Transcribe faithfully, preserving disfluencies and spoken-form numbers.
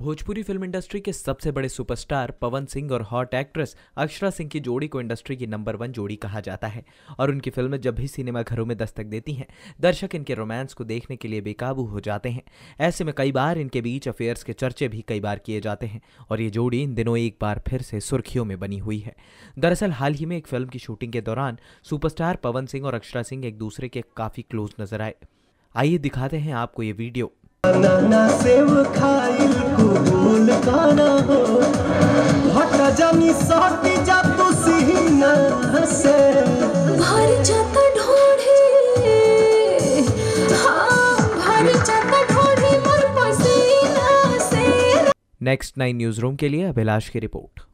Bhojpuri film industry के सबसे बड़े सुपरस्टार पवन सिंह और हॉट एक्ट्रेस अक्षरा सिंह की जोड़ी को इंडस्ट्री की नंबर वन जोड़ी कहा जाता है और उनकी फिल्में जब भी सिनेमा घरों में दस्तक देती हैं, दर्शक इनके रोमांस को देखने के लिए बेकाबू हो जाते हैं। ऐसे में कई बार इनके बीच अफेयर्स के चर्चे भी कई बार किए जाते हैं और ये जोड़ी इन दिनों एक बार फिर से सुर्खियों में बनी हुई है। दरअसल हाल ही में एक फिल्म की शूटिंग के दौरान सुपरस्टार पवन सिंह और अक्षरा सिंह एक दूसरे के काफी क्लोज नजर आए। आइए दिखाते हैं आपको ये वीडियो। बनाना सेव खाइल कुबूल काना हो हटा जानी साटी जा तू सीना से भर जाता ढोढ़े हाँ भर जाता ढोढ़े मोर पसीना से। नेक्स्ट नाइन न्यूज रूम के लिए अभिलाष की रिपोर्ट।